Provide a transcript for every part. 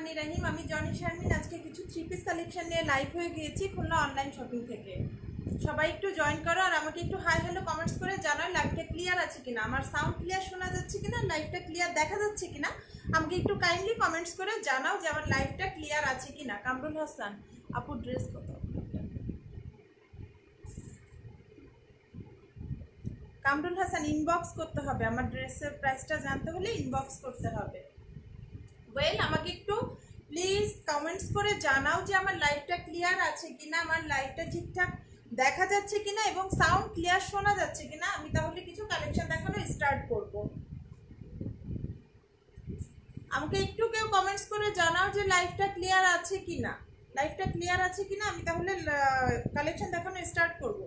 রহমানির রহিম। আমি জনি শারমিন। আজকে কিছু থ্রি পিস কালেকশন নিয়ে লাইভ হয়ে গিয়েছি খুলনা অনলাইন শপিং থেকে। সবাই একটু জয়েন করো আর আমাকে একটু হাই হ্যালো কমেন্টস করে জানাও লাইভটা ক্লিয়ার আছে কিনা, আমার সাউন্ড ক্লিয়ার শোনা যাচ্ছে কিনা, লাইভটা ক্লিয়ার দেখা যাচ্ছে কিনা। আমাকে একটু কাইন্ডলি কমেন্টস করে জানাও যে আমার লাইভটা ক্লিয়ার আছে কিনা। কামরুল হাসান আপু, ড্রেস কত? কামরুল হাসান ইনবক্স করতে হবে, আমার ড্রেসের প্রাইসটা জানতে হলে ইনবক্স করতে হবে। ওয়েল, আমাকে একটু প্লিজ কমেন্টস করে জানাও যে আমার লাইভটা ক্লিয়ার আছে কিনা, আমার লাইভটা ঠিকঠাক দেখা যাচ্ছে কিনা এবং সাউন্ড ক্লিয়ার শোনা যাচ্ছে কিনা। আমি তাহলে কিছু কালেকশন দেখানো স্টার্ট করব। আমাকে একটু কেউ কমেন্টস করে জানাও যে লাইভটা ক্লিয়ার আছে কিনা, লাইভটা ক্লিয়ার আছে কিনা। আমি তাহলে কালেকশন দেখানো স্টার্ট করব।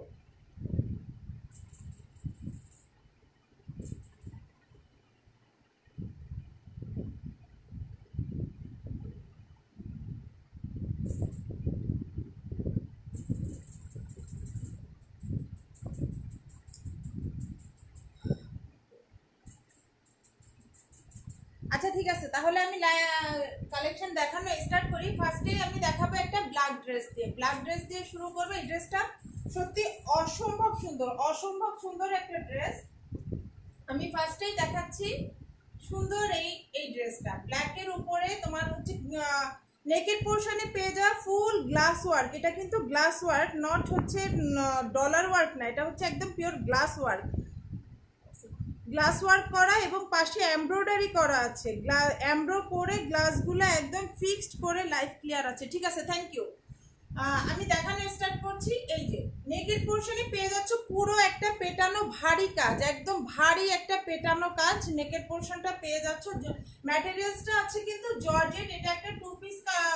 আচ্ছা ঠিক আছে, তাহলে আমি কালেকশন দেখানো স্টার্ট করি। ফার্স্টে আমি দেখাবো একটা ব্ল্যাক ড্রেস দিয়ে, ব্ল্যাক ড্রেস দিয়ে শুরু করবো। এই ড্রেসটা সত্যি অসম্ভব সুন্দর, অসম্ভব সুন্দর একটা ড্রেস। আমি ফার্স্টেই দেখাচ্ছি সুন্দর এই ড্রেসটা। ব্ল্যাকের উপরে তোমার হচ্ছে নেকের পোর্শনে পেয়ে যাওয়া ফুল গ্লাস ওয়ার্ক। এটা কিন্তু গ্লাস ওয়ার্ক, নট হচ্ছে ডলার ওয়ার্ক না, এটা হচ্ছে একদম pure glass work. Glass work করা এবং পাশে এমব্রয়ডারি করা আছে। এমব্রো করে গ্লাসগুলো একদম ফিক্সড করে লাইভ ক্লিয়ার আছে। ঠিক আছে, থ্যাংক ইউ। আমি দেখানো স্টার্ট করছি। এই যে নেকের পোর্শনে পেয়ে যাচ্ছ পুরো একটা পেটানো ভারী কাজ, একদম ভারী একটা পেটানো কাজ নেকের পোর্শনটা পেয়ে যাচ্ছ। ম্যাটেরিয়ালসটা আছে কিন্তু জর্জেট। এটা একটা টু পিস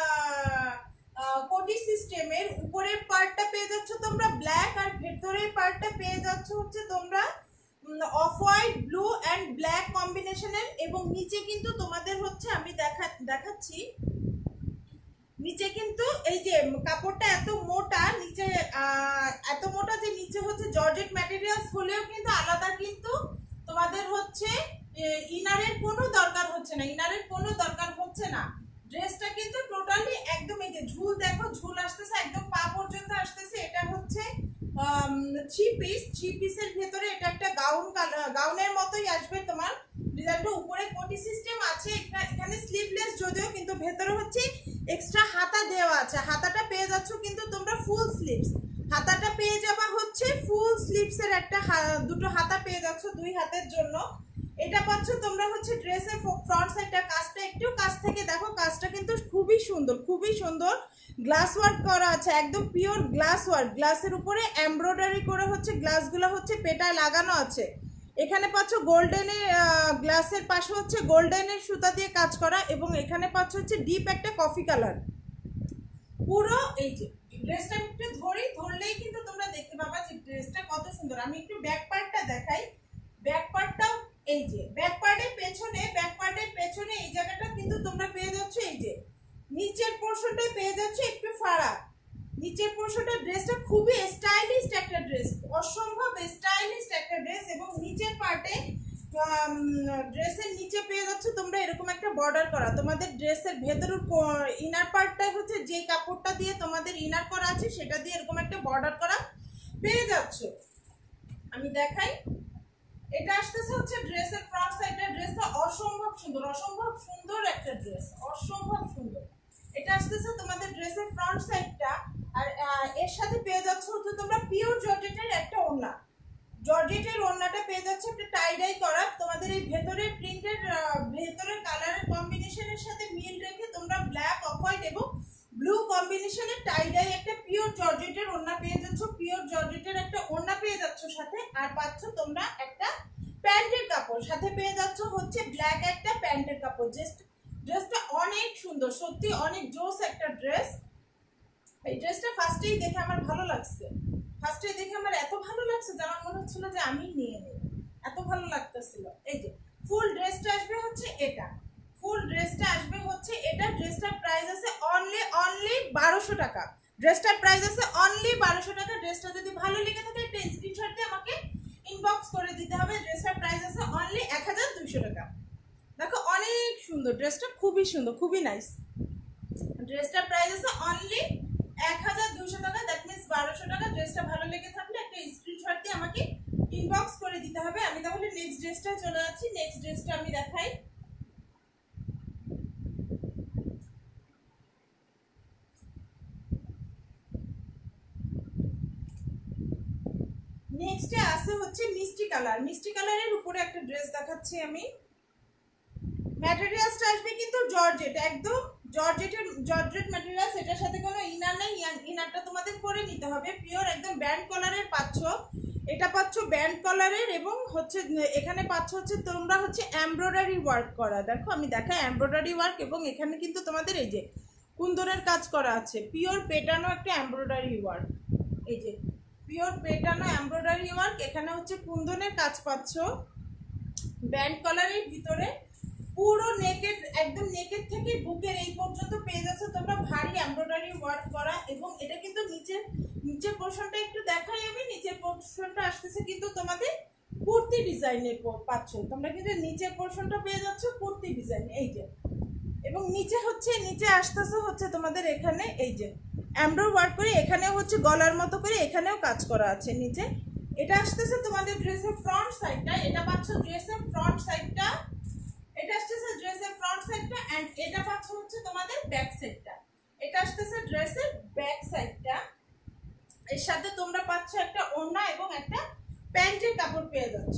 কোটি সিস্টেমের। উপরের পার্টটা পেয়ে যাচ্ছ তোমরা ব্ল্যাক আর ভেতরের পার্টটা পেয়ে যাচ্ছ হচ্ছে তোমরা off white, blue and black কম্বিনেশনের। এবং নিচে কিন্তু তোমাদের হচ্ছে আমি দেখাচ্ছি নিচে কিন্তু এই যে কাপড়টা এত মোটা, নিচে এত মোটা যে নিচে হচ্ছে জর্জেট ম্যাটেরিয়ালস হলেও কিন্তু আলাদা কিন্তু তোমাদের হচ্ছে ইনারের কোনো দরকার হচ্ছে না, ইনারের কোনো দরকার হচ্ছে না। ড্রেসটা কিন্তু টোটালি একদম এই যে ঝুল দেখো, ঝুল আসতেছে একদম পা পর্যন্ত আসতেছে। এটা হচ্ছে থ্রি পিসের ভেতরে এটা একটা গাউনের মতোই আসবে তোমার ডিজাইনটা। উপরে কোটি সিস্টেম আছে, এখানে স্লিভলেস যদিও কিন্তু ভেতরে হচ্ছে এক্সট্রা হাতা দেওয়া আছে। হাতাটা পেয়ে যাচ্ছ কিন্তু তোমরা ফুল স্লিভস, হাতাটা পেয়ে যাবা হচ্ছে ফুল স্লিভসের একটা দুটো হাতা পেয়ে যাচ্ছ দুই হাতের জন্য। এটা পাচ্ছ তোমরা হচ্ছে ড্রেসের ফ্রন্ট সাইডটা। কাজটা একটু কাছ থেকে দেখো, কাজটা কিন্তু খুবই সুন্দর, খুবই সুন্দর। গ্লাস ওয়ার্ক করা আছে, একদম পিওর গ্লাস ওয়ার্ক। গ্লাসের উপরে এমব্রয়ডারি করে হচ্ছে গ্লাসগুলো হচ্ছে পেটায় লাগানো আছে। এখানে পাচ্ছ গোল্ডেনের, গ্লাসের পাশে হচ্ছে গোল্ডেনের সুতা দিয়ে কাজ করা এবং এখানে পাচ্ছ হচ্ছে ডিপ একটা কফি কালার পুরো। এই যে ড্রেসটা একটু ধরলেই কিন্তু তোমরা দেখতে পাবা যে ড্রেসটা কত সুন্দর। আমি একটু ব্যাক পার্টটা দেখাই। ব্যাক পার্টটাও এই যে ব্যাক পার্টের পেছনে এই জায়গাটা কিন্তু তোমরা পেয়ে যাচ্ছ এই যে নিচের পোর্শনটা পেয়ে যাচ্ছ একটু ফাড়া। নিচের পোর্শনটা ড্রেসটা খুবই স্টাইলিশ একটা ড্রেস, অসম্ভব স্টাইলিশ একটা ড্রেস। এবং নিচের পার্টে ড্রেসের নিচে পেয়ে যাচ্ছ তোমরা এরকম একটা বর্ডার করা। তোমাদের ড্রেসের ভেতরের ইনার পার্টটা হচ্ছে যে কাপড়টা দিয়ে তোমাদের ইনার করা আছে সেটা দিয়ে এরকম একটা বর্ডার করা পেয়ে যাচ্ছ। আমি দেখাই, এটা আসতেছে হচ্ছে ড্রেসের ফ্রন্ট সাইডটা। ড্রেসটা অসম্ভব সুন্দর, অসম্ভব সুন্দর একটা ড্রেস, অসম্ভব সুন্দর। এটা আসতেছে তোমাদের ড্রেসের ফ্রন্ট সাইডটা। আর এর সাথে পেয়ে যাচ্ছ হচ্ছে তোমরা পিওর জর্জেটের একটা ওড়না। জর্জেটের ওড়নাটা পেয়ে যাচ্ছে একটা টাই ডাই করা। তোমাদের এই ভেতরের প্রিন্টের ভেতরের কালারের কম্বিনেশনের সাথে মিল রেখে তোমরা ব্ল্যাক, অফ হোয়াইট এবং ব্লু কম্বিনেশনের টাই ডাই একটা পিওর জর্জেটের ওড়না পেয়ে যাচ্ছ। পিওর জর্জেটের একটা ওড়না পেয়ে যাচ্ছ সাথে। আর পাচ্ছ তোমরা একটা প্যান্টের কাপড় সাথে পেয়ে যাচ্ছ হচ্ছে ব্ল্যাক একটা প্যান্টের কাপড়। ড্রেসটা অনেক সুন্দর, সত্যি অনেক জোস একটা ড্রেস। এই ড্রেসটা ফার্স্টেই দেখে আমার ভালো লাগছে, ফার্স্টেই দেখে আমার এত ভালো লাগছে যে আমার মনে হচ্ছিল যে আমি নিয়ে নিই, এত ভালো লাগতেছিল। এই যে ফুল ড্রেসটা আসবে হচ্ছে এটা, ফুল ড্রেসটা আসবে হচ্ছে এটা। ড্রেসটার প্রাইস আছে অনলি 1200 টাকা। ড্রেসটার প্রাইস আছে অনলি 1200 টাকা। ড্রেসটা যদি ভালো লেগে থাকে একটা স্ক্রিনশট দিয়ে আমাকে ইনবক্স করে দিতে হবে। ড্রেসটার প্রাইস আছে অনলি 1200 টাকা। দেখো অনেক সুন্দর ড্রেসটা, খুবই সুন্দর, খুবই নাইস। ড্রেসটার প্রাইস আছে অনলি 1200 টাকা, দ্যাট মিন্স 1200 টাকা। ড্রেসটা ভালো লেগে থাকলে একটা স্ক্রিনশট দিয়ে আমাকে ইনবক্স করে দিতে হবে। আমি তাহলে নেক্সট ড্রেসটা চলে যাচ্ছি। নেক্সট ড্রেসটা আমি দেখাই। নেক্সটে আছে হচ্ছে মিষ্টি কালার। মিষ্টি কালারের উপরে একটা ড্রেস দেখাচ্ছি আমি। ম্যাটেরিয়ালসটা আসবে কিন্তু জর্জেট, একদম জর্জেট ম্যাটেরিয়ালস। এটার সাথে কোনো ইনার নেই, ইনারটা তোমাদের করে নিতে হবে। পিওর একদম ব্যান্ড কলারের পাচ্ছ, এটা পাচ্ছ ব্যান্ড কলারের, এবং হচ্ছে এখানে পাচ্ছ হচ্ছে তোমরা হচ্ছে এমব্রয়ডারি ওয়ার্ক করা। দেখো আমি দেখাই এমব্রয়ডারি ওয়ার্ক, এবং এখানে কিন্তু তোমাদের এই যে কুন্দনের কাজ করা আছে। পিওর পেটানো একটা এমব্রয়ডারি ওয়ার্ক, এই যে পিওর পেটানো এমব্রয়ডারি ওয়ার্ক। এখানে হচ্ছে কুন্দনের কাজ পাচ্ছ ব্যান্ড কলারের ভিতরে। পুরো নেকের, একদম নেকের থেকে বুকের এই পর্যন্ত পেয়ে যাচ্ছে তোমরা ভারী এমব্রয়ডারি ওয়ার্ক করা। এবং এটা কিন্তু নিচের পোর্শনটা একটু দেখাই আমি। নিচের পোর্শনটা আসতেছে কিন্তু তোমাদের কুর্তি ডিজাইনের পাচ্ছ তোমরা, কিন্তু নিচের পোর্শনটা পেয়ে যাচ্ছ কুর্তি ডিজাইন, এই যে। এবং নিচে আসতেছে হচ্ছে তোমাদের এখানে এই যে এমব্রয়ডারি ওয়ার্ক করে, এখানেও হচ্ছে গলার মতো করে এখানেও কাজ করা আছে নিচে। এটা আসতেছে তোমাদের ড্রেসের ফ্রন্ট সাইডটা, এটা পাচ্ছ ড্রেসের ফ্রন্ট সাইডটা, এটা আসতেছে ড্রেসের ফ্রন্ট সাইডটা, এন্ড এটা পাচ্ছ হচ্ছে তোমাদের ব্যাক সাইডটা। এটা আসতেছে ড্রেসের ব্যাক সাইডটা। এর সাথে তোমরা পাচ্ছ একটা ওড়না এবং একটা প্যান্টের কাপড় পেয়ে যাচ্ছ।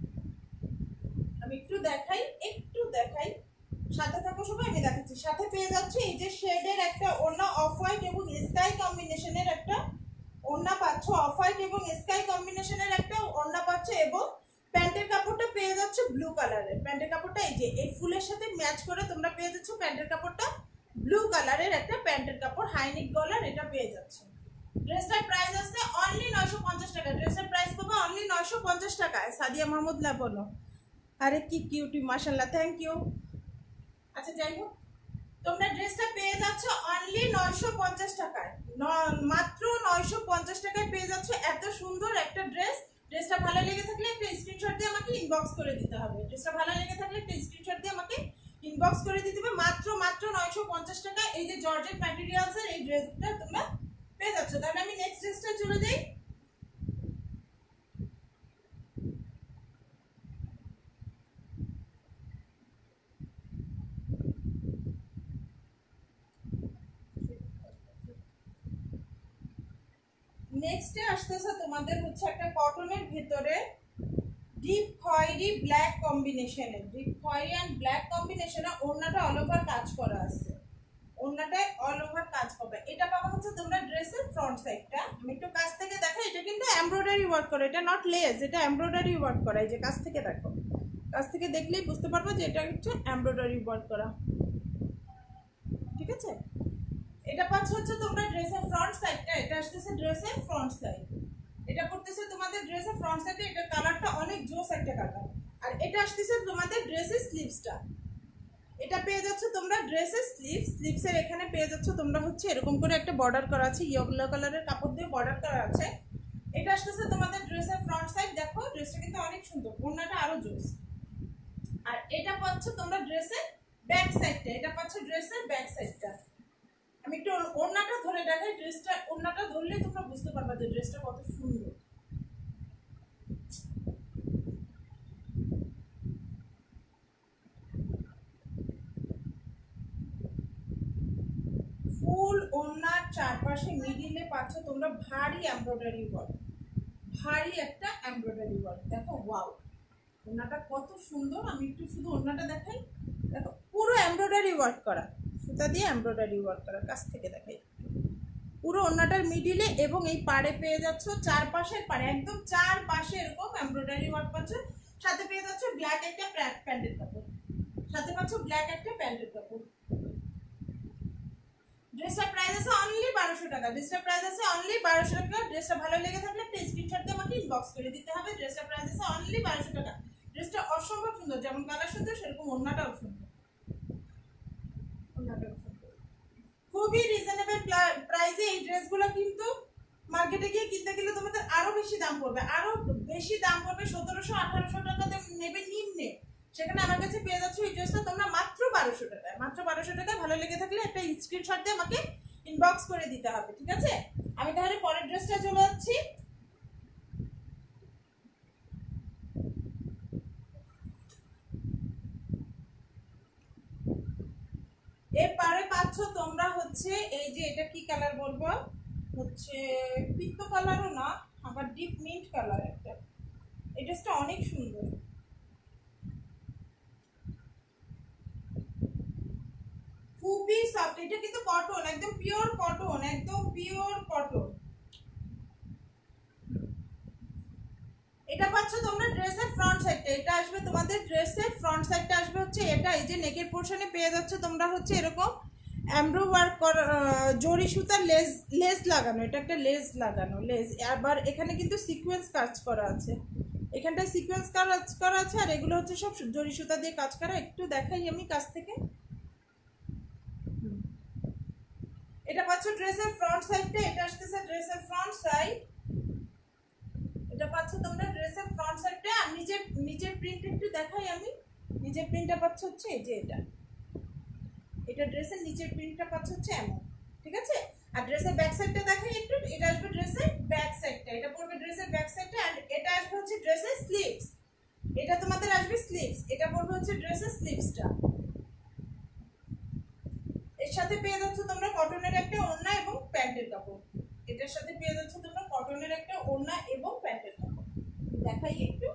আমি একটু দেখাই, সাথে থাকো সবাই, আমি দেখাচ্ছি। সাথে পেয়ে যাচ্ছে এই যে শেডের একটা ওড়না, অফ হোয়াইট এবং স্কাই কম্বিনেশনের একটা ওড়না পাচ্ছ, অফ হোয়াইট এবং স্কাই কম্বিনেশনের একটা ওড়না পাচ্ছ। এবং প্যান্টের কাপড়টা পেয়ে যাচ্ছে ব্লু কালারের। প্যান্টের কাপড়টা এই যে এই ফুলের সাথে ম্যাচ করে তোমরা পেয়ে যাচ্ছ প্যান্টের কাপড়টা ব্লু কালারের একটা প্যান্টের কাপড়, হাইনেক গলার, এটা পেয়ে যাচ্ছে। ড্রেসটার প্রাইস আছে অনলি 950 টাকা। ড্রেসের প্রাইস পাবে অনলি 950 টাকায়। সাদিয়া মাহমুদ লাবনো, আরে কি কিউটি, মাশাআল্লাহ, থ্যাংক ইউ। আচ্ছা যাই হোক, তোমরা ড্রেসটা পেয়ে যাচ্ছ অনলি 950 টাকায়, মাত্র 950 টাকায় পেয়ে যাচ্ছ এত সুন্দর একটা ড্রেস। ড্রেসটা ভালো লেগে থাকলে একটা স্ক্রিনশট দিয়ে আমাকে ইনবক্স করে দিতে হবে। ড্রেসটা ভালো লেগে থাকলে একটা স্ক্রিনশট দিয়ে আমাকে ইনবক্স করে দিতে হবে। মাত্র 950 টাকা এই যে জর্জেট ম্যাটেরিয়ালসের এই ড্রেসটা তোমরা পেয়ে যাচ্ছ। তাহলে আমি নেক্সট ড্রেসটা চলে যাই। নেক্সটে আসতেছে তোমাদের হচ্ছে একটা কটনের ভিতরে ডিপ খয়েরি ব্ল্যাক কম্বিনেশনে, ডিপ খয়েরি এন্ড ব্ল্যাক কম্বিনেশনে ওড়নাটা অল ওভার কাজ করা আছে। ওড়নাটায় অল ওভার কাজ পাবে। এটা পাবা হচ্ছে তোমরা ড্রেসের ফ্রন্ট সাইডটা। আমি একটু কাছ থেকে দেখাই, এটা কিন্তু এমব্রয়ডারি ওয়ার্ক করা, এটা নট লেস, এটা এমব্রয়ডারি ওয়ার্ক করা। এই যে কাছ থেকে দেখো, কাছ থেকে দেখলেই বুঝতে পারবে যে এটা হচ্ছে এমব্রয়ডারি ওয়ার্ক করা, ঠিক আছে। এটা পাচ্ছ হচ্ছে তোমরা ড্রেসের ফ্রন্ট সাইডটা, এটা আসতেছে ড্রেসের ফ্রন্ট সাইড। এটা পড়তেছে তোমাদের ড্রেসের ফ্রন্ট সাইডে, এটা কালারটা অনেক জোস একটা কালার। আর এটা আসতেছে তোমাদের ড্রেসের স্লিভসটা, এটা পেয়ে যাচ্ছ তোমরা ড্রেসের স্লিভসের এখানে পেয়ে যাচ্ছ তোমরা হচ্ছে এরকম করে একটা বর্ডার করা আছে, ইয়েলো কালারের কাপড় দিয়ে বর্ডার করা আছে। এটা আসতেছে তোমাদের ড্রেসের ফ্রন্ট সাইড। দেখো ড্রেসটা কিন্তু অনেক সুন্দর, ওড়নাটা আরো জোস। আর এটা পাচ্ছ তোমরা ড্রেসের ব্যাক সাইডটা, এটা পাচ্ছ ড্রেসের ব্যাক সাইডটা। আমি একটু ওড়নাটা ধরে দেখাই, ড্রেসটা ওড়নাটা ধরলে তোমরা বুঝতে পারবে যে ড্রেসটা কত সুন্দর। ফুল ওড়নার চারপাশে মিডিলে পাচ্ছ তোমরা ভারী এমব্রয়ডারি ওয়ার্ক, ভারী একটা এমব্রয়ডারি ওয়ার্ক। দেখো ওয়াও, ওড়নাটা কত সুন্দর। আমি একটু শুধু ওড়নাটা দেখাই, দেখো পুরো এমব্রয়ডারি ওয়ার্ক করা, সুতা দিয়ে এমব্রয়ডারি ওয়ার্ক করা। কাছ থেকে দেখাই পুরো ওড়নাটার মিডিলে, এবং এই পাড়ে পেয়ে যাচ্ছ চারপাশের পাড়ে, একদম চারপাশে এরকম এমব্রয়ডারি ওয়ার্ক পাচ্ছ। সাথে পেয়ে যাচ্ছ ব্ল্যাক একটা প্যান্টের কাপড়, সাথে পাচ্ছ ব্ল্যাক একটা প্যান্টের কাপড়। ড্রেসটার প্রাইস আছে অনলি 1200 টাকা। ড্রেসটার প্রাইস আছে অনলি 1200 টাকা। ড্রেসটা ভালো লেগে থাকলে একটা স্ক্রিনশট দিয়ে আমাকে ইনবক্স করে দিতে হবে। ড্রেসটার প্রাইস আছে অনলি 1200 টাকা। ড্রেসটা অসম্ভব সুন্দর, যেমন কালার সুন্দর সেরকম ওড়নাটাও সুন্দর, ওড়নাটাও সুন্দর। খুবই রিজনেবল প্রাইসে এই ড্রেসগুলো কিন্তু মার্কেটে গিয়ে কিনতে গেলে তোমাদের আরো বেশি দাম পড়বে, আরো বেশি দাম পড়বে। 1700-1800 টাকা নেবে নিম্নে, সেখানে আমার কাছে পেয়ে যাচ্ছ এই ড্রেসটা তোমরা মাত্র 1200 টাকায়, মাত্র 1200 টাকায়। ভালো লেগে থাকলে একটা স্ক্রিনশট দিয়ে আমাকে ইনবক্স করে দিতে হবে, ঠিক আছে? আমি তাহলে পরের ড্রেসটা চলে যাচ্ছি। এরপরে পাচ্ছ তোমরা হচ্ছে এই যে, এটা কি কালার বলবো, হচ্ছে পিত্ত কালারও না, আবার ডিপ মিন্ট কালার একটা। এই ড্রেসটা অনেক সুন্দর, খুবই সফট। এটা কিন্তু কটন, একদম পিওর কটন, একদম পিওর কটন। এটা পাচ্ছ তোমরা ড্রেসের ফ্রন্ট সাইডটা, এটা আসবে তোমাদের ড্রেসের ফ্রন্ট সাইডটা আসবে হচ্ছে এটা। এই যে নেকের পোর্শনে পেয়ে যাচ্ছ তোমরা হচ্ছে এরকম এমব্রো ওয়ার্ক করা, জরি সুতার লেস লাগানো, এটা একটা লেস লাগানো লেস। আবার এখানে কিন্তু সিকোয়েন্স কাজ করা আছে, এখানটায় সিকোয়েন্স কাজ করা আছে, আর এগুলো হচ্ছে সব জরি সুতা দিয়ে কাজ করা। একটু দেখাই আমি কাছ থেকে। এটা পাচ্ছ ড্রেসের ফ্রন্ট সাইডটা, এটা আসতেছে ড্রেসের ফ্রন্ট সাইড। এটা পাচ্ছ তোমরা ড্রেসের ফ্রন্ট সাইডটা। আর নিচের প্রিন্ট একটু দেখাই আমি। নিচের প্রিন্টটা পাচ্ছ হচ্ছে এই যে এটা ড্রেসের নিচের প্রিন্টটা পাচ্ছ হচ্ছে এমন, ঠিক আছে? আর ড্রেসের ব্যাক সাইডটা দেখাই একটু। এটা আসবে ড্রেসের ব্যাক সাইডটা, এটা পড়বে ড্রেসের ব্যাক সাইডটা। আর এটা আসবে হচ্ছে ড্রেসের স্লিভস, এটা তোমাদের আসবে স্লিভস, এটা পড়বে হচ্ছে ড্রেসের স্লিভসটা। এর সাথে পেয়ে যাচ্ছ তোমরা কটনের একটা ওড়না এবং প্যান্টের কাপড়। এটার সাথে পেয়ে যাচ্ছ তোমরা কটনের একটা ওড়না এবং প্যান্টের কাপড়। দেখাই একটু।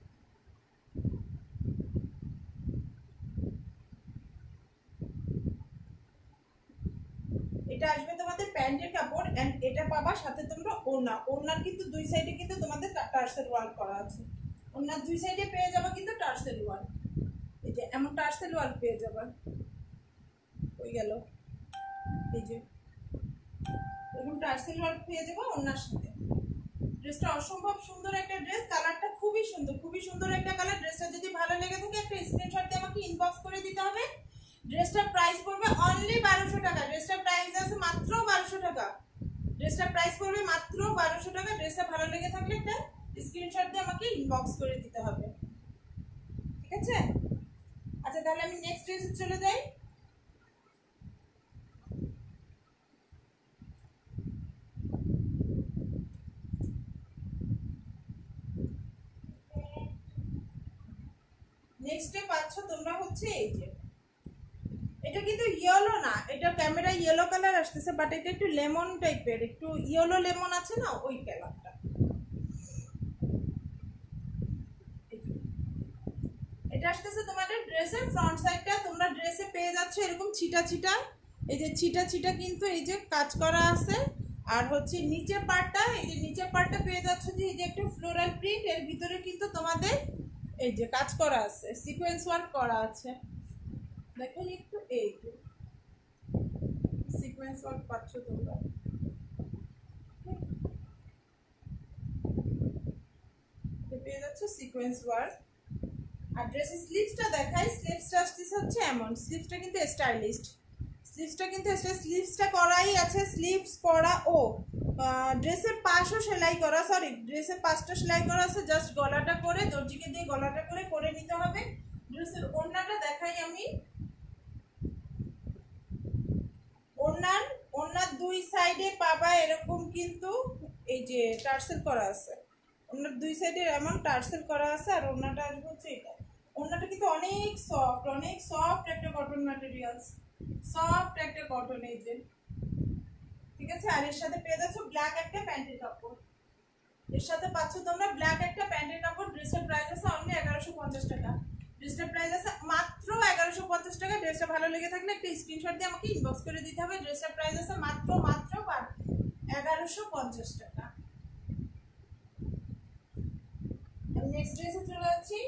এটা আসবে তোমাদের প্যান্টের কাপড়, এন্ড এটা পাবা সাথে তোমরা ওড়না। ওড়নার কিন্তু দুই সাইডে কিন্তু তোমাদের টার্সেল ওয়ার্ক করা আছে। ওড়নার দুই সাইডে পেয়ে যাবে কিন্তু টার্সেল ওয়ার্ক, এই যে এমন টার্সেল ওয়ার্ক পেয়ে যাবে। হয়ে গেল, এই যে এরকম টার্সেল ওয়ার্ক পেয়ে যাবে ওড়নার সাথে। ড্রেসটা অসম্ভব সুন্দর একটা ড্রেস, কালারটা খুবই সুন্দর, খুবই সুন্দর একটা কালার। ড্রেসটা যদি ভালো লেগে থাকে একটা স্ক্রিনশট দিয়ে আমাকে ইনবক্স করে দিতে হবে। ড্রেসটার প্রাইস পড়বে অনলি 1200 টাকা। ড্রেসটার প্রাইস আছে মাত্র 1200 টাকা। ড্রেসটার প্রাইস পড়বে মাত্র 1200 টাকা। ড্রেসটা ভালো লেগে থাকলে একটা স্ক্রিনশট দিয়ে আমাকে ইনবক্স করে দিতে হবে, ঠিক আছে? আচ্ছা, তাহলে আমি নেক্সট ড্রেসে চলে যাই। নেক্সটে পাচ্ছ তোমরা হচ্ছে এই যে, এটা কিন্তু ইয়েলো না, এটা ক্যামেরা ইয়েলো কালার আসতেছে, বাট এটা একটু লেমন টাইপের, একটু ইয়েলো লেমন আছে না, ওই কালারটা। এটা আসতেছে তোমাদের ড্রেসের ফ্রন্ট সাইডটা। তোমরা ড্রেসে পেয়ে যাচ্ছ এরকম ছিটা ছিটা, এই যে ছিটা ছিটা কিন্তু এই যে কাজ করা আছে। আর হচ্ছে নিচের পার্টটা, এই যে নিচের পার্টটা পেয়ে যাচ্ছ যে এই যে একটু ফ্লোরাল প্রিন্ট, এর ভিতরে কিন্তু তোমাদের এই যে কাজ করা আছে, সিকোয়েন্স ওয়ার্ক করা আছে। দেখেন একটু, এই যে সিকোয়েন্স ওয়ার্ক পাচ্ছ তোমরা, পেয়ে যাচ্ছ সিকোয়েন্স ওয়ার্ক। আর ড্রেসের স্লিভসটা দেখাই। স্লিভসটা আসতেছে হচ্ছে এমন, স্লিভসটা কিন্তু স্টাইলিস্ট, স্লিভসটা কিন্তু স্লিভসটা করাই আছে, স্লিভস করা। ও ড্রেসের পাশও সেলাই করা, সরি ড্রেসের পাশটা সেলাই করা আছে, জাস্ট গলাটা করে দর্জিকে দিয়ে গলাটা করে নিতে হবে। ড্রেসের ওড়নাটা দেখাই আমি। ওড়নার দুই সাইডে পাবা এরকম কিন্তু এই যে টার্সেল করা আছে, ওড়নার দুই সাইডে এমন টার্সেল করা আছে। আর ওড়নাটা আসবে হচ্ছে এটা। ওড়নাটা কিন্তু অনেক সফট একটা কটন ম্যাটেরিয়ালস, সফট একটা কটন, এই যে, ঠিক আছে? আর এর সাথে পেয়ে যাচ্ছ ব্ল্যাক একটা প্যান্টের কাপড়, এর সাথে পাচ্ছ তোমরা ব্ল্যাক একটা প্যান্টের কাপড়। ড্রেসের প্রাইস আছে অনলি 1150 টাকা। ড্রেসটার প্রাইস আছে মাত্র 1150 টাকা। ড্রেসটা ভালো লেগে থাকলে একটা স্ক্রিনশট দিয়ে আমাকে ইনবক্স করে দিতে হবে। ড্রেসটার প্রাইস আছে মাত্র 1150 টাকা। আমি নেক্সট ড্রেসে চলে যাচ্ছি।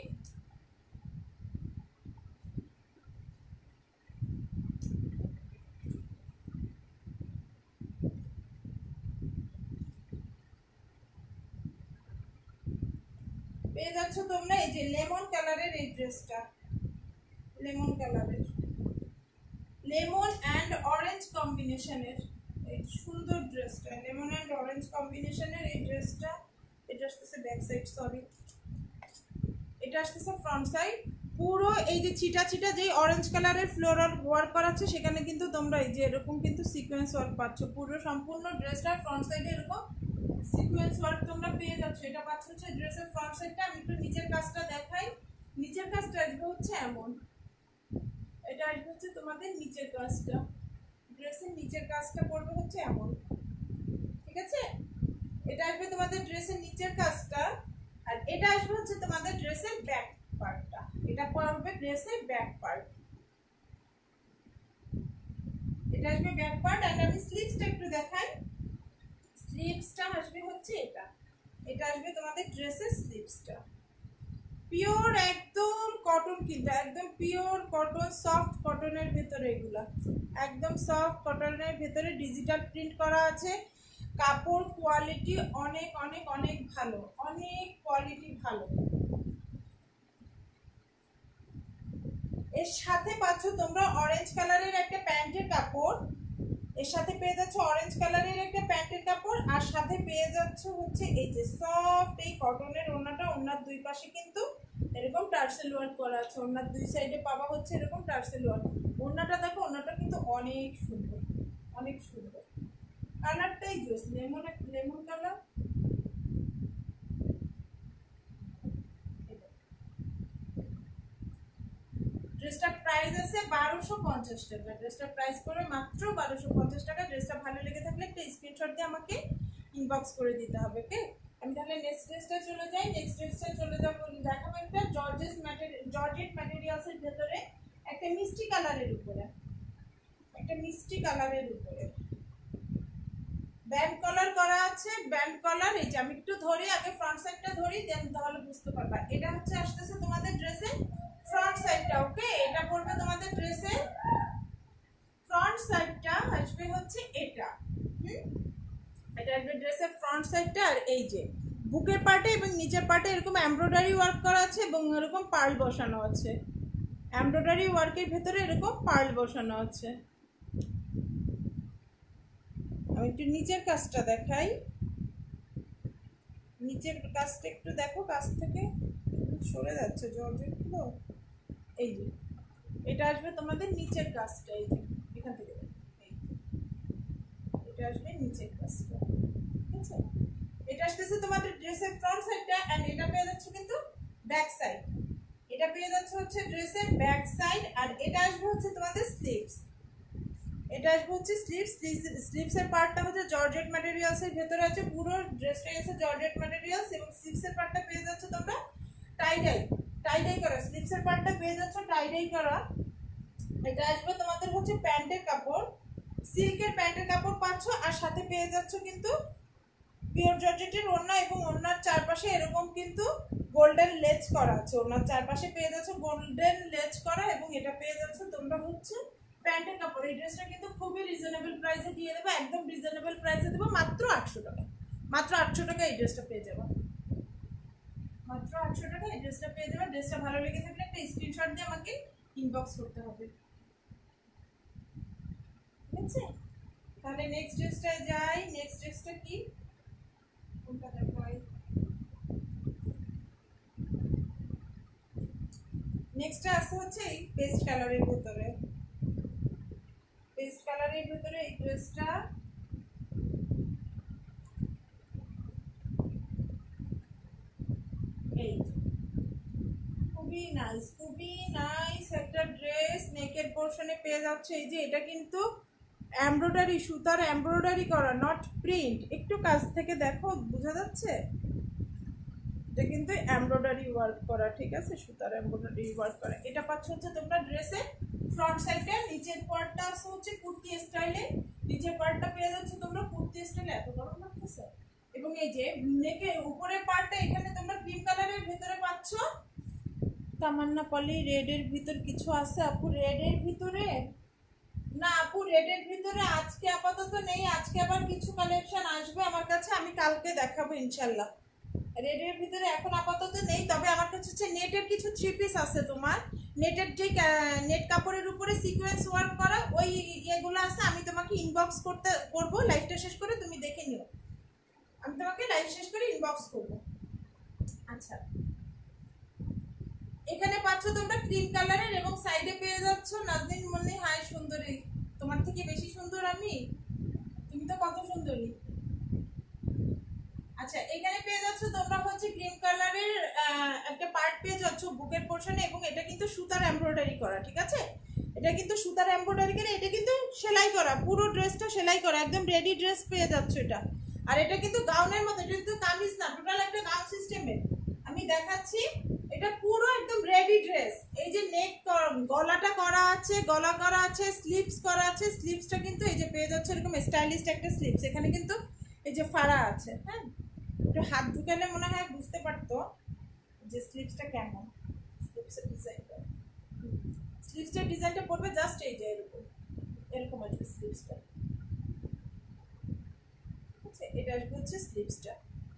পেয়ে যাচ্ছ তোমরা এই যে লেমন কালারের এই ড্রেসটা, লেমন কালারের, লেমন অ্যান্ড অরেঞ্জ কম্বিনেশনের এই সুন্দর ড্রেসটা, লেমন অ্যান্ড অরেঞ্জ কম্বিনেশনের এই ড্রেসটা। এটা আসতেছে ব্যাক সাইড, সরি এটা আসতেছে ফ্রন্ট সাইড। পুরো এই যে চিটা চিটা যেই অরেঞ্জ কালারের ফ্লোরাল ওয়ার্ক করা আছে সেখানে কিন্তু তোমরা এই যে এরকম কিন্তু সিকোয়েন্স ওয়ার্ক পাচ্ছ। পুরো সম্পূর্ণ ড্রেসটার ফ্রন্ট সাইডে এরকম সিকোয়েন্স ওয়ার্ক তোমরা পেয়ে যাচ্ছ। এটা পাচ্ছ হচ্ছে ড্রেসের ফ্রন্ট সাইডটা। আমি একটু নিচের কাজটা দেখাই। নিচের কাজটা আসবে হচ্ছে এমন, এটা আসবে হচ্ছে তোমাদের নিচের কাজটা, ড্রেসের নিচের কাজটা পড়বে হচ্ছে এমন, ঠিক আছে? এটা আসবে তোমাদের ড্রেসের নিচের কাজটা, আর এটা আসবে হচ্ছে তোমাদের ড্রেসের ব্যাক পার্টটা। এটা পড়বে ড্রেসের ব্যাক পার্ট, এটা আসবে ব্যাক পার্ট। আর আমি স্লিভসটা একটু দেখাই। স্লিভসটা আসবে হচ্ছে এটা, এটা আসবে তোমাদের ড্রেসের স্লিভসটা। পিওর একদম কটন, কিন্তু একদম পিওর কটন, সফট কটনের ভেতরে, এগুলা একদম সফট কটনের ভেতরে ডিজিটাল প্রিন্ট করা আছে। কাপড় কোয়ালিটি অনেক অনেক অনেক ভালো, অনেক কোয়ালিটি ভালো। এর সাথে পাচ্ছ তোমরা অরেঞ্জ কালারের একটা প্যান্টের কাপড়, এর সাথে পেয়ে যাচ্ছ অরেঞ্জ কালারের একটা প্যান্টের কাপড়, আর সাথে পেয়ে যাচ্ছ হচ্ছে এই যে সফট এই কটনের ওড়নাটা। ওড়নার দুই পাশে কিন্তু এরকম টার্সেল ওয়ার্ক করা আছে, ওড়নার দুই সাইডে পাবা হচ্ছে এরকম টার্সেল ওয়ার্ক। ওড়নাটা দেখো, ওড়নাটা কিন্তু অনেক সুন্দর, অনেক সুন্দর। কালারটাই জোস, লেমন লেমন কালার। ড্রেসটার প্রাইস আছে 1250 টাকা। ড্রেসটার প্রাইস করে মাত্র 1250 টাকা। ড্রেসটা ভালো লেগে থাকলে একটা স্ক্রিনশট দিয়ে আমাকে ইনবক্স করে দিতে হবে, ওকে? আমি তাহলে নেক্সট ড্রেসটা চলে যাই। নেক্সট ড্রেসটা চলে যাবো, দেখাবো একটা জর্জেট ম্যাটেরিয়ালসের ভেতরে একটা মিষ্টি কালারের উপরে, একটা মিষ্টি কালারের উপরে ব্যান্ড কলার করা আছে। ব্যান্ড কলার, এই যে আমি একটু ধরি, আগে ফ্রন্ট সাইডটা ধরি, দেন তাহলে বুঝতে পারবা। এটা হচ্ছে আসতেছে তোমাদের ড্রেসের ফ্রন্ট সাইডটা, ওকে? এটা পড়বে তোমাদের ড্রেসের ফ্রন্ট সাইডটা আসবে হচ্ছে এটা, এটা আসবে ড্রেসের ফ্রন্ট সাইডটা। আর এই যে বুকের পার্টে এবং নিচের পার্টে এরকম এমব্রয়ডারি ওয়ার্ক করা আছে এবং এরকম পার্ল বসানো আছে। এমব্রয়ডারি ওয়ার্কের ভেতরে এরকম পার্ল বসানো আছে। আমি একটু নিচের কাজটা দেখাই। নিচের কাজটা একটু দেখো, কাছ থেকে সরে যাচ্ছে জর্জেটগুলো। এই যে এটা আসবে তোমাদের নিচের কাজটা, এই যে এখান থেকে এটা আসবে নিচের কাজটা, ঠিক আছে? এটা আসতেছে তোমাদের ড্রেসের ফ্রন্ট সাইডটা, এন্ড এটা পেয়ে যাচ্ছে কিন্তু ব্যাক সাইড। এটা পেয়ে যাচ্ছে হচ্ছে ড্রেসের ব্যাক সাইড। আর এটা আসবে হচ্ছে তোমাদের স্লিভস, এটা আসবে হচ্ছে স্লিভস। স্লিভসের পার্টটা হচ্ছে জর্জেট ম্যাটেরিয়ালসের ভেতরে আছে। পুরো ড্রেসটা আছে জর্জেট ম্যাটেরিয়ালস, এবং স্লিভসের পার্টটা পেয়ে যাচ্ছে তোমরা টাইডাই, টাইডাই করা। স্লিভসের পার্টটা পেয়ে যাচ্ছে টাইডাই করা। এটা আসবে তোমাদের হচ্ছে প্যান্টের কাপড়, সিল্কের প্যান্টের কাপড় পাচ্ছ। আর সাথে পেয়ে যাচ্ছ কিন্তু পিওর জর্জেটের ওড়না, এবং ওড়নার চারপাশে এরকম কিন্তু গোল্ডেন লেজ করা আছে। ওড়নার চারপাশে পেয়ে যাচ্ছ গোল্ডেন লেজ করা, এবং এটা পেয়ে যাচ্ছ তোমরা হচ্ছে প্যান্টের কাপড়। এই ড্রেসটা কিন্তু খুবই রিজনেবল প্রাইসে দিয়ে দেবো, একদম রিজনেবল প্রাইসে দেবো, মাত্র 800 টাকা। মাত্র 800 টাকা এই ড্রেসটা পেয়ে যাবো, মাত্র 800 টাকা এই ড্রেসটা পেয়ে যাবে। ড্রেসটা ভালো লেগে থাকলে একটা স্ক্রিনশট দিয়ে আমাকে ইনবক্স করতে হবে, ঠিক আছে? তাহলে নেক্সট ড্রেসটায় যাই। নেক্সট ড্রেসটা কি, কোনটা দেখাই? নেক্সটটা আছে হচ্ছে এই পেস্ট কালারের ভিতরে, পেস্ট কালারের ভিতরে এই ড্রেসটা। এই খুবই নাইস, খুবই নাইস একটা ড্রেস। নেকের পোর্শনে পেয়ে যাচ্ছে এই যে, এটা কিন্তু এমব্রয়ডারি, সুতার এমব্রয়ডারি করা, নট প্রিন্ট। একটু কাছ থেকে দেখো, বোঝা যাচ্ছে? এটা কিন্তু এমব্রয়ডারি ওয়ার্ক করা, ঠিক আছে? সুতার এমব্রয়ডারি ওয়ার্ক করা। এটা পাচ্ছ হচ্ছে তোমরা ড্রেসের ফ্রন্ট সাইডে। নিচের পার্টটা আছে হচ্ছে কুর্তি স্টাইলে, নিচের পার্টটা পেয়ে যাচ্ছে তোমরা কুর্তি স্টাইলে। এত গরম লাগতেছে। এবং এই যে নেকের উপরের পার্টটা এখানে তোমরা ক্রিম কালারের ভেতরে পাচ্ছ। তামান্না পলি রেডের ভিতর কিছু আছে আপু? রেডের ভিতরে না আপু, রেডের ভিতরে আজকে আপাতত নেই। আজকে আবার কিছু কালেকশন আসবে আমার কাছে, আমি কালকে দেখাবো ইনশাল্লাহ। রেডের ভিতরে এখন আপাতত নেই, তবে আমার কাছে হচ্ছে নেটের কিছু 3 পিস আছে। তোমার নেটের যে নেট কাপড়ের উপরে সিকোয়েন্স ওয়ার্ক করা ওই এগুলো আছে। আমি তোমাকে ইনবক্স করবো লাইভটা শেষ করে, তুমি দেখে নিও। আমি তোমাকে লাইভ শেষ করে ইনবক্স করবো। আচ্ছা, এখানে পাচ্ছ তোমরা ক্রিম কালারের এবং সাইডে পেয়ে যাচ্ছ নাজনীন মনি। হাই সুন্দরী, তোমার থেকে বেশি সুন্দর আমি? তুমি তো কত সুন্দরী। আচ্ছা, এখানে পেয়ে যাচ্ছ তোমরা হচ্ছে ক্রিম কালারের একটা পার্ট পেয়ে যাচ্ছ বুকের পোর্শনে, এবং এটা কিন্তু সুতার এমব্রয়ডারি করা, ঠিক আছে? এটা কিন্তু সুতার এমব্রয়ডারি করে, এটা কিন্তু সেলাই করা, পুরো ড্রেসটা সেলাই করা, একদম রেডি ড্রেস পেয়ে যাচ্ছ এটা। আর এটা কিন্তু গাউনের মতো, এটা কিন্তু কামিজ না, টোটাল একটা গাউন সিস্টেমের। আমি দেখাচ্ছি, এটা পুরো একদম রেডি ড্রেস। এই যে নেক গলাটা করা আছে, গলা করা আছে, স্লিভস করা আছে, স্লিভসটা কিন্তু এই যে পেয়ে যাচ্ছে এরকম স্টাইলিশ একটা স্লিভস। এখানে কিন্তু এই যে ফাড়া আছে, হ্যাঁ, একটু হাত ঢুকালে মনে হয় বুঝতে পারতো যে স্লিভসটা কেমন। স্লিভসের ডিজাইনটা, স্লিভসের ডিজাইনটা পড়বে জাস্ট এই যে এরকম, এরকম আসবে স্লিভসটা। আচ্ছা, এটা আসবে হচ্ছে স্লিভসটা,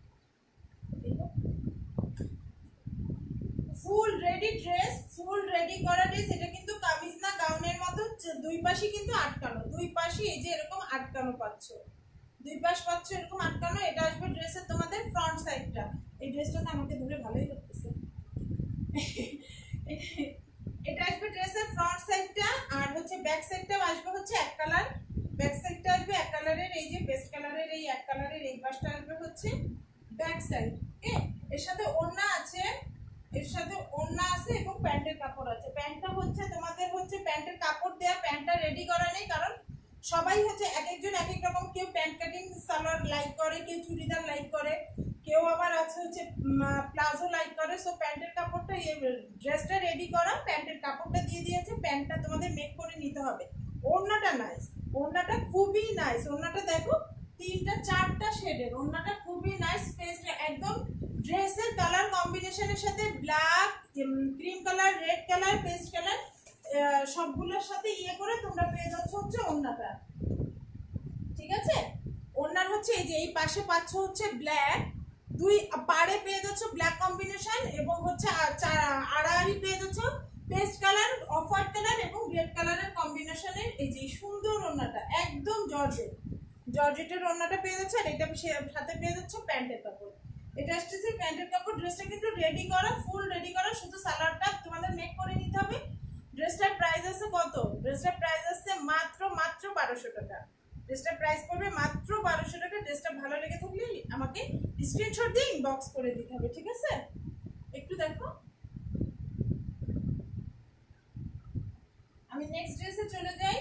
full ready dress, full ready করা ড্রেস। এটা কিন্তু কামিজ না, গাউনের মতো। দুই পাশে কিন্তু আটকানো, দুই পাশে এই যে এরকম আটকানো পাচ্ছ, দুই পাশ পাচ্ছ এরকম আটকানো। এটা আসবে ড্রেসের তোমাদের ফ্রন্ট সাইডটা। এই ড্রেসটা তো আমাকে ধরে ভালোই লাগতেছে। এটা আসবে ড্রেসের ফ্রন্ট সাইডটা, আর হচ্ছে ব্যাক সাইডটাও আসবে হচ্ছে এক কালার। ব্যাক সাইডটা আসবে এক কালারের, এই যে পেস্ট কালারের এই এক কালারের এই পাশটা আসবে হচ্ছে ব্যাক সাইড। ওকে, এর সাথে ওড়না আছে, এর সাথে ওড়না আছে এবং প্যান্টের কাপড় আছে। প্যান্টটা হচ্ছে তোমাদের হচ্ছে প্যান্টের কাপড় দেয়া, প্যান্টটা রেডি করা নেই, কারণ সবাই হচ্ছে এক একজন এক এক রকম। কেউ প্যান্ট কাটিং সালোয়ার লাইক করে, কেউ চুড়িদার লাইক করে, কেউ আবার আছে হচ্ছে প্লাজো লাইক করে। সো প্যান্টের কাপড়টা, ড্রেসটা রেডি করা, প্যান্টের কাপড়টা দিয়ে দিয়েছে, প্যান্টটা তোমাদের মেক করে নিতে হবে। ওড়নাটা নাইস, ওড়নাটা খুবই নাইস। ওড়নাটা দেখো, তিনটা চারটা শেডের, ওড়নাটা খুবই নাইস। পেস্ট একদম ড্রেসের কালার কম্বিনেশনের সাথে black, cream colour, red colour, paste colour সবগুলোর সাথে ইয়ে করে তোমরা পেয়ে যাচ্ছ হচ্ছে ওড়নাটা, ঠিক আছে? ওড়নার হচ্ছে এই যে এই পাশে পাচ্ছ হচ্ছে ব্ল্যাক, দুই পাড়ে পেয়ে যাচ্ছ ব্ল্যাক কম্বিনেশন, এবং হচ্ছে আড়াআড়ি পেয়ে যাচ্ছ paste colour, off white colour এবং রেড কালারের কম্বিনেশনের এই যে সুন্দর ওড়নাটা, একদম জর্জেট, জর্জেটের ওড়নাটা পেয়ে যাচ্ছে। আর এটা সাথে পেয়ে যাচ্ছে প্যান্টের কাপড়। এটা আসছে প্যান্টের কাপড়। ড্রেসটা কিন্তু রেডি করা, ফুল রেডি করা, শুধু সালোয়ারটা তোমাদের মেক করে নিতে হবে। ড্রেসটার প্রাইস আছে কত? ড্রেসটার প্রাইস আছে মাত্র 1200 টাকা। ড্রেসটার প্রাইস পড়বে মাত্র 1200 টাকা। ড্রেসটা ভালো লেগে থাকলে আমাকে স্ক্রিনশট দিয়ে ইনবক্স করে দিতে হবে, ঠিক আছে? একটু দেখো, আমি নেক্সট ড্রেসে চলে যাই।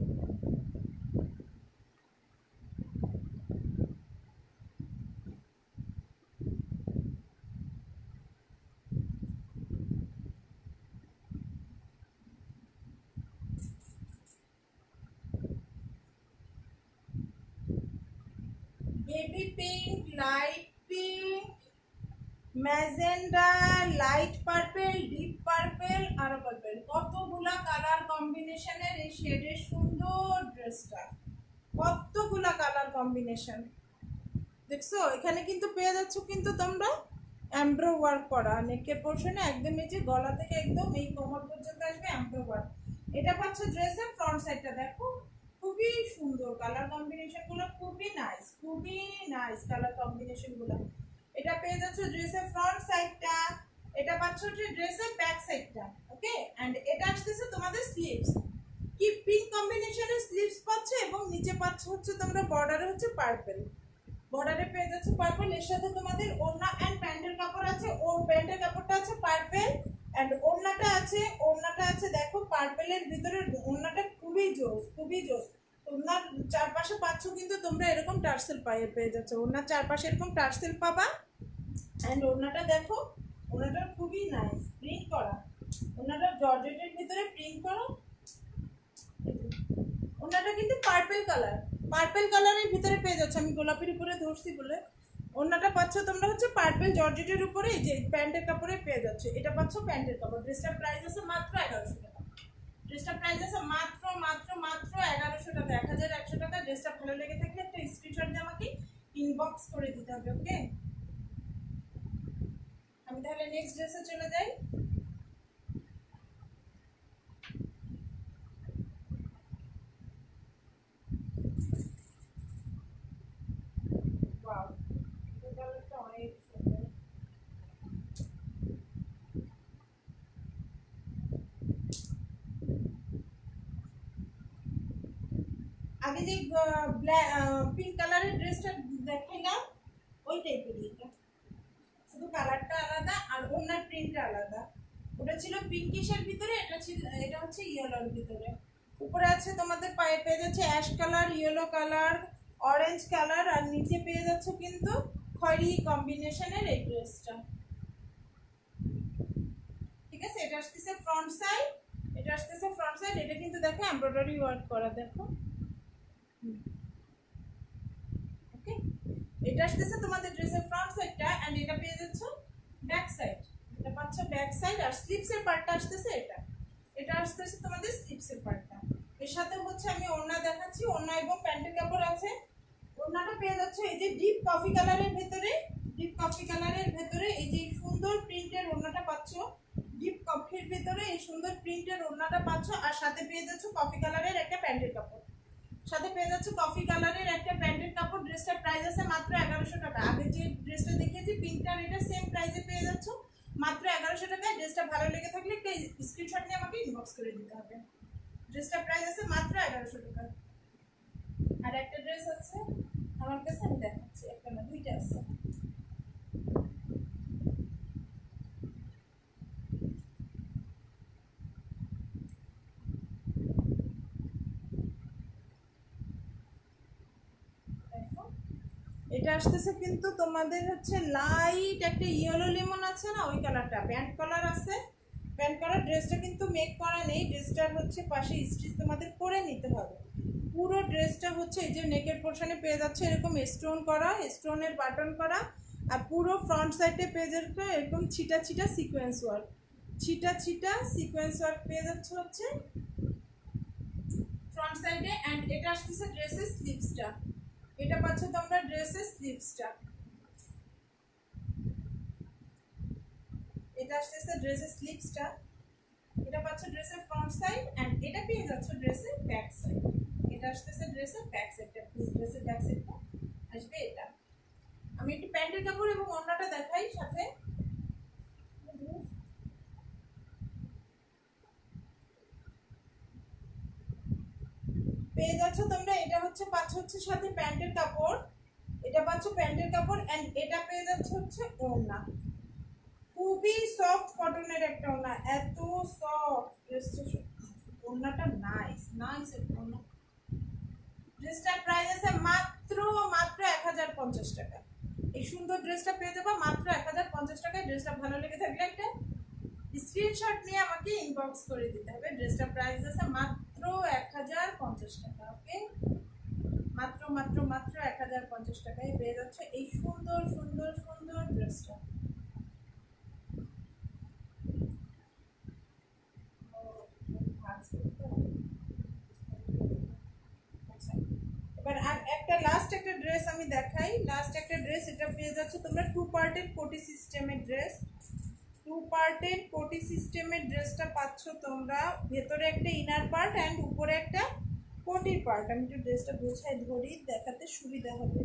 Baby pink, light pink, magenta, light purple, deep purple, আরো পার্পল, কতগুলা কালার কম্বিনেশনের এই শেডের সুন্দর ড্রেসটা। কতগুলা কালার কম্বিনেশন দেখছো? এখানে কিন্তু পেয়ে যাচ্ছ কিন্তু তোমরা এমব্রো ওয়ার্ক করা, নেকের পোর্শনে একদম এই যে গলা থেকে একদম এই কোমর পর্যন্ত আসবে এমব্রো ওয়ার্ক। এটা পাচ্ছ ড্রেসের ফ্রন্ট সাইডটা, দেখো খুবই সুন্দর কালার কম্বিনেশন গুলো, খুবই নাইস, খুবই নাইস কালার কম্বিনেশন গুলো। এটা পেয়ে যাচ্ছ ড্রেসের ফ্রন্ট সাইডটা, এটা পাচ্ছ ড্রেসের ব্যাক সাইডটা। ওকে, এন্ড এটা আসতেছে তোমাদের স্লিভস, কি পিঙ্ক কম্বিনেশনের স্লিভস পাচ্ছ, এবং নিচে পাচ্ছ হচ্ছে তোমরা বর্ডারে হচ্ছে পার্পল, বর্ডারে পেয়ে যাচ্ছে পার্পল। এর সাথে তোমাদের ওড়না এন্ড প্যান্টের কাপড় আছে, ও প্যান্টের কাপড়টা আছে পার্পল, এন্ড ওড়নাটা আছে, ওড়নাটা আছে দেখো পার্পলের ভিতরে। ওড়নাটা খুবই জোস, খুবই জোস। ওড়নার চারপাশে পাচ্ছ কিন্তু তোমরা এরকম টার্সেল পেয়ে যাচ্ছ, ওড়নার চারপাশে এরকম টার্সেল পাবা। এন্ড ওড়নাটা দেখো, ওড়নাটা খুবই নাইস, প্রিন্ট করা, ওড়নাটা জর্জেটের ভিতরে প্রিন্ট করা। ওড়নাটা কিন্তু পার্পল কালার, পার্পল কালারের ভিতরে পেয়ে যাচ্ছে। আমি গোলাপের উপরে ধরছি বলে ওড়নাটা পাচ্ছ তোমরা হচ্ছে পার্পল জর্জেটের উপরে, এই যে প্যান্টের কাপড়ে পেয়ে যাচ্ছে। এটা পাচ্ছ প্যান্টের কাপড়। ড্রেসটার প্রাইস আছে মাত্র 1100 টাকা। ড্রেসটার প্রাইস আছে মাত্র মাত্র মাত্র 1100 টাকা, 1100 টাকা। ড্রেসটা ভালো লেগে থাকলে একটা স্ক্রিনশট দিয়ে আমাকে ইনবক্স করে দিতে হবে। ওকে, আমি তাহলে নেক্সট ড্রেসে চলে যাই। ওয়াও, এই কালারটা অনেক সুন্দর। আগে যে পিঙ্ক কালারের ড্রেসটা দেখাইলাম ওই টাইপের, এটা শুধু কালারটা আলাদা আর ওনার প্রিন্টটা আলাদা। ওটা ছিল পিঙ্কিশের ভিতরে, এটা হচ্ছে ইয়েলোর ভিতরে। উপরে আছে তোমাদের পায়ে পেয়ে যাচ্ছে ash colour, yellow colour, orange colour, আর নিচে পেয়ে যাচ্ছে কিন্তু খয়েরি কম্বিনেশনের এই ড্রেসটা। ঠিক আছে, এটা আসতেছে ফ্রন্ট সাইড, এটা আসতেছে ফ্রন্ট সাইড। এটা কিন্তু দেখো এমব্রয়ডারি ওয়ার্ক করা, দেখো। ওকে, এটা আসতেছে তোমাদের ড্রেসের ফ্রন্ট সাইডটা, এন্ড এটা পেয়ে যাচ্ছ ব্যাক সাইড। এটা পাচ্ছ ব্যাক সাইড, আর স্লিভসের পার্টটা আসতেছে এটা আসতেছে তোমাদের স্লিভসের পার্টটা। এর সাথে হচ্ছে আমি ওড়না দেখাচ্ছি, ওড়না এবং প্যান্টের কাপড় আছে। ওড়নাটা পেয়ে যাচ্ছে এই যে ডিপ কফি কালারের ভেতরে, ডিপ কফি কালারের ভেতরে এই যে সুন্দর প্রিন্টের ওড়নাটা পাচ্ছ। ডিপ কফির ভেতরে এই সুন্দর প্রিন্টের ওড়নাটা পাচ্ছ, আর সাথে পেয়ে যাচ্ছ কফি কালারের একটা প্যান্টের কাপড়। সাথে পেয়ে যাচ্ছে কফি কালারের একটা প্যান্টের কাপড়। ড্রেসটার প্রাইস আছে মাত্র 1100 টাকা। আগে যে ড্রেসটা দেখিয়েছি পিঙ্কটার, এটা সেম প্রাইসে পেয়ে যাচ্ছ মাত্র 1100 টাকায়। ড্রেসটা ভালো লেগে থাকলে একটা স্ক্রিনশট নিয়ে আমাকে ইনবক্স করে দিতে হবে। ড্রেসটার প্রাইস আছে মাত্র 1100 টাকা। আর একটা ড্রেস আছে আমার কাছে, আমি দেখাচ্ছি, একটা না দুইটা আছে। এটা আসতেছে কিন্তু তোমাদের হচ্ছে লাইট একটা ইয়েলো লেমন আছে না, ওই কালারটা। প্যান্ট কালার আছে, প্যান্ট কালার। ড্রেসটা কিন্তু মেক করা নেই, ড্রেসটার হচ্ছে পাশে স্টিচ তোমাদের করে নিতে হবে। পুরো ড্রেসটা হচ্ছে এই যে নেকের পোর্শনে পেয়ে যাচ্ছে এরকম স্টোন করা, স্টোনের বাটন করা, আর পুরো ফ্রন্ট সাইডে পেয়ে যাচ্ছে এরকম ছিটা ছিটা সিকোয়েন্স ওয়ার্ক, ছিটা ছিটা সিকোয়েন্স ওয়ার্ক পেয়ে যাচ্ছে হচ্ছে ফ্রন্ট সাইডে। অ্যান্ড এটা আসতেছে ড্রেসের স্লিভসটা, এটা পাচ্ছ তোমরা ড্রেসের স্লিভসটা। এটা আসতেছে ড্রেসের স্লিভসটা, এটা পাচ্ছ ড্রেসের ফ্রন্ট সাইড, এন্ড এটা পেয়ে যাচ্ছ ড্রেসের ব্যাক সাইড। এটা আসতেছে ড্রেসের ব্যাক সাইডটা, ড্রেসের ব্যাক সাইডটা আসবে এটা। আমি একটু প্যান্টের কাপড় এবং ওড়নাটা দেখাই সাথে। পেয়ে যাচ্ছ তোমরা, এটা হচ্ছে পাচ্ছ হচ্ছে সাথে প্যান্টের কাপড়, এটা পাচ্ছ প্যান্টের কাপড়, এন্ড এটা পেয়ে যাচ্ছে হচ্ছে ওড়না। খুবই সফট কটনের একটা ওড়না, এত সফট। ওড়নাটা নাইস নাইস একটা ওড়না। ড্রেসটার প্রাইস আছে মাত্র 1050 টাকা। এই সুন্দর ড্রেসটা পেয়ে যাবো মাত্র 1050 টাকায়। ড্রেসটা ভালো লেগে থাকলে একটা স্ক্রিনশট নিয়ে আমাকে ইনবক্স করে দিতে হবে। ড্রেসটার প্রাইস আছে মাত্র 1050 টাকা। ওকে, মাত্র মাত্র মাত্র 1050 টাকায় পেয়ে যাচ্ছে এই সুন্দর সুন্দর সুন্দর ড্রেসটা। এবার আর একটা লাস্ট একটা ড্রেস আমি দেখাই, লাস্ট একটা ড্রেস। এটা পেয়ে যাচ্ছে তোমরা 2 পার্টের কোটি সিস্টেমের ড্রেস। 2 পার্টের কোটি সিস্টেমের ড্রেসটা পাচ্ছ তোমরা, ভেতরে একটা ইনার পার্ট অ্যান্ড উপরে একটা কোটির পার্ট। আমি একটু ড্রেসটা গোছাই ধরি, দেখাতে সুবিধা হবে।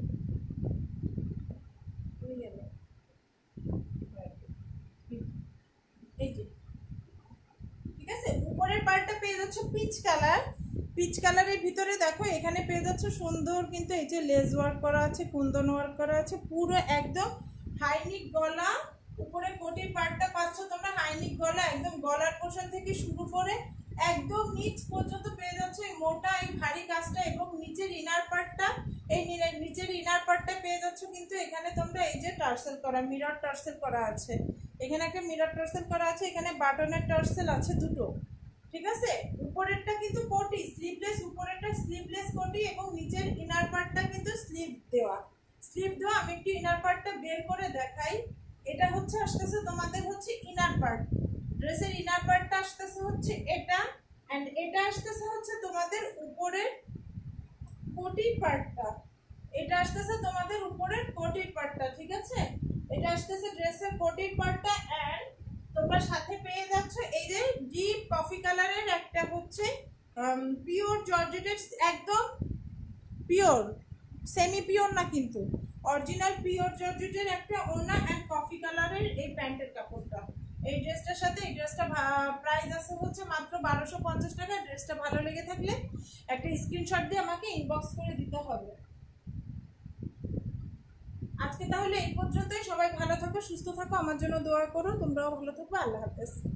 এই যে ঠিক আছে, উপরের পার্টটা পেয়ে যাচ্ছে পিচ কালার। পিচ কালারের ভিতরে দেখো এখানে পেয়ে যাচ্ছে সুন্দর কিন্তু এই যে লেস ওয়ার্ক করা আছে, কুন্দন ওয়ার্ক করা আছে, পুরো একদম হাইনিক গলা। উপরে কোটির পার্টটা পাচ্ছ তোমরা হাইনিক গলা, একদম গলার পোর্শন থেকে শুরু করে একদম নিচ পর্যন্ত পেয়ে যাচ্ছে এই মোটা এই ভারী কাজটা। এবং নিচের ইনার পার্টটা, এই নিচের ইনার পার্টটা পেয়ে যাচ্ছ কিন্তু এখানে তোমরা এই যে টার্সেল করা, মিরর টার্সেল করা আছে। এখানে একটা মিরর টার্সেল করা আছে, এখানে বাটনের টার্সেল আছে দুটো। ঠিক আছে, উপরেরটা কিন্তু কোটি স্লিভলেস, উপরেরটা স্লিভলেস কোটি, এবং নিচের ইনার পার্টটা কিন্তু স্লিভ দেওয়া। আমি একটু ইনার পার্টটা বের করে দেখাই। এটা হচ্ছে আসতেছে তোমাদের হচ্ছে ইনার পার্ট, ড্রেসের ইনার পার্টটা আসতেছে হচ্ছে এটা, এন্ড এটা আসতেছে হচ্ছে তোমাদের উপরের কোটির পার্টটা। এটা আসতেছে তোমাদের উপরের কোটির পার্টটা। ঠিক আছে, এটা আসতেছে ড্রেসের কোটির পার্টটা। এন্ড তোমরা সাথে পেয়ে যাচ্ছ এই যে ডিপ কফি কালারের একটা হচ্ছে পিওর জর্জেটের, একদম পিওর, সেমি পিওর না কিন্তু অরিজিনাল পিওর জর্জেটের একটা ওড়না, এন্ড কফি কালারের এই প্যান্টের কাপড়টা। এই ড্রেসটার সাথে এই ড্রেসটা প্রাইস আছে হচ্ছে মাত্র 1250 টাকা। ড্রেসটা ভালো লেগে থাকলে একটা স্ক্রিনশট দিয়ে আমাকে ইনবক্স করে দিতে হবে। আজকে তাহলে এই পর্যন্তই। সবাই ভালো থাকো, সুস্থ থাকো, আমার জন্য দোয়া করো। তোমরাও ভালো থাকো। আল্লাহ হাফেজ।